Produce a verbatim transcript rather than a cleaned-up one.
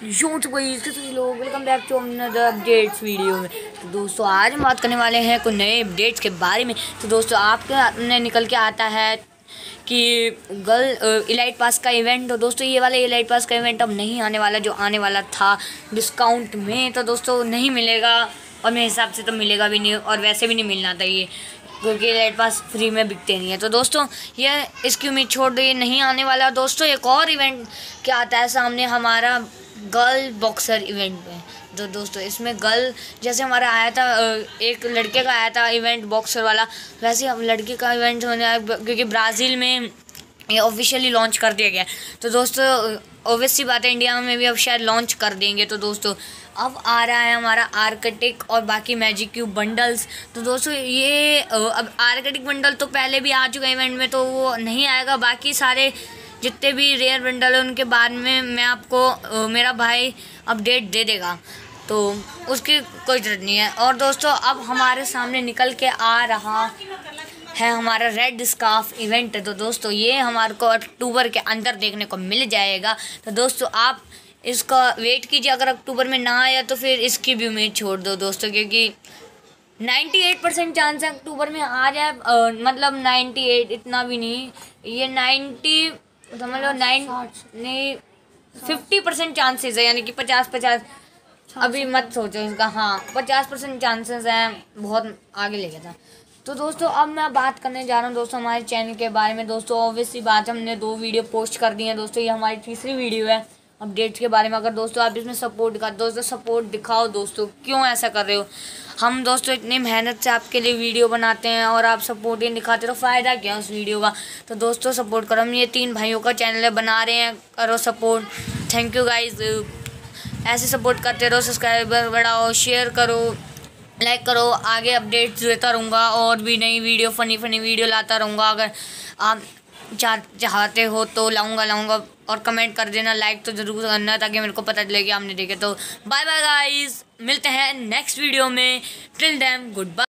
यो तो भाई सभी लोग welcome back to another updates video में। तो दोस्तों आज हम बात करने वाले हैं कुछ नए अपडेट्स के बारे में। तो दोस्तों आपके हाथ में निकल के आता है कि गर्ल इलाइट पास का इवेंट। तो दोस्तों ये वाला इलाइट पास का इवेंट अब नहीं आने वाला, जो आने वाला था डिस्काउंट में। तो दोस्तों नहीं मिलेगा और मेरे हिसाब से तो मिलेगा भी नहीं, और वैसे भी नहीं मिलना चाहिए क्योंकि इलाइट पास फ्री में बिकते नहीं है। तो दोस्तों ये इसकी उम्मीद छोड़ दो, ये नहीं आने वाला। दोस्तों एक और इवेंट क्या आता है सामने हमारा गर्ल बॉक्सर इवेंट में। तो दोस्तों इसमें गर्ल जैसे हमारा आया था, एक लड़के का आया था इवेंट बॉक्सर वाला, वैसे अब लड़के का इवेंट होने आया क्योंकि ब्राज़ील में ये ऑफिशियली लॉन्च कर दिया गया। तो दोस्तों ऑब्वियस सी बात है इंडिया में भी अब शायद लॉन्च कर देंगे। तो दोस्तों अब आ रहा है हमारा आर्कटिक और बाकी मैजिक क्यूब बंडल्स। तो दोस्तों ये अब आर्कटिक बंडल तो पहले भी आ चुका है इवेंट में, तो वो नहीं आएगा। बाकी सारे जितने भी रेयर बंडल है उनके बाद में मैं आपको मेरा भाई अपडेट दे देगा, तो उसकी कोई ज़रूरत नहीं है। और दोस्तों अब हमारे सामने निकल के आ रहा है हमारा रेड स्कार्फ इवेंट। तो दोस्तों ये हमारे को अक्टूबर के अंदर देखने को मिल जाएगा। तो दोस्तों आप इसका वेट कीजिए, अगर अक्टूबर में ना आया तो फिर इसकी भी उम्मीद छोड़ दो दोस्तों, क्योंकि अट्ठानवे परसेंट चांस है अक्टूबर में आ जाए। आ, मतलब अट्ठानवे इतना भी नहीं, ये नब्बे समझ लो, नाइन नहीं फिफ्टी परसेंट चांसेस है, यानी कि पचास पचास अभी मत सोचो इसका। हाँ पचास परसेंट चांसेस हैं, बहुत आगे ले गया था। तो दोस्तों अब मैं बात करने जा रहा हूँ दोस्तों हमारे चैनल के बारे में। दोस्तों ऑब्वियसली बात है, हमने दो वीडियो पोस्ट कर दी हैं दोस्तों, ये हमारी तीसरी वीडियो है अपडेट्स के बारे में। अगर दोस्तों आप इसमें सपोर्ट दिखा दोस्तों सपोर्ट दिखाओ दोस्तों, क्यों ऐसा कर रहे हो? हम दोस्तों इतनी मेहनत से आपके लिए वीडियो बनाते हैं और आप सपोर्ट ही दिखाते हो, तो फ़ायदा क्या उस वीडियो का? तो दोस्तों सपोर्ट करो, हम ये तीन भाइयों का चैनल है बना रहे हैं, करो सपोर्ट। थैंक यू गाइज, ऐसे सपोर्ट करते रहो, सब्सक्राइबर बढ़ाओ, शेयर करो, लाइक करो। आगे अपडेट्स देता रहूँगा और भी नई वीडियो फनी फनी वीडियो लाता रहूँगा। अगर आप चाह चाहते हो तो लाऊंगा लाऊंगा और कमेंट कर देना, लाइक तो ज़रूर करना ताकि मेरे को पता चले कि आपने देखे। तो बाय बाय गाइस, मिलते हैं नेक्स्ट वीडियो में। Till then good bye.